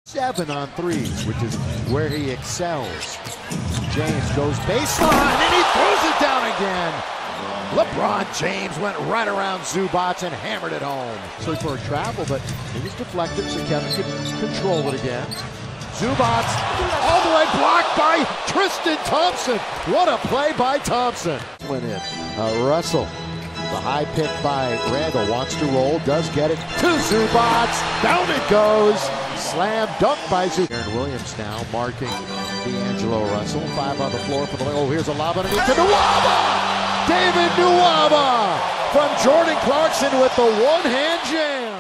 7 on 3s, which is where he excels. James goes baseline, and he throws it down again. LeBron James went right around Zubac and hammered it home. So for a travel, but it was deflected, so Kevin could control it again. Zubac all the way blocked by Tristan Thompson. What a play by Thompson. Went in. Russell, the high pick by Randall, wants to roll, does get it to Zubac. Down it goes. Slam dunk by Zubac. Aaron Williams now marking D'Angelo Russell. 5 on the floor for the. Oh, here's a lob underneath to Nwaba. David Nwaba from Jordan Clarkson with the one-hand jam.